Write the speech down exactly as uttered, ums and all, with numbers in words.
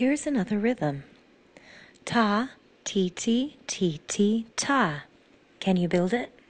Here's another rhythm. Ta, ti, ti, ti, ti, ta. Can you build it?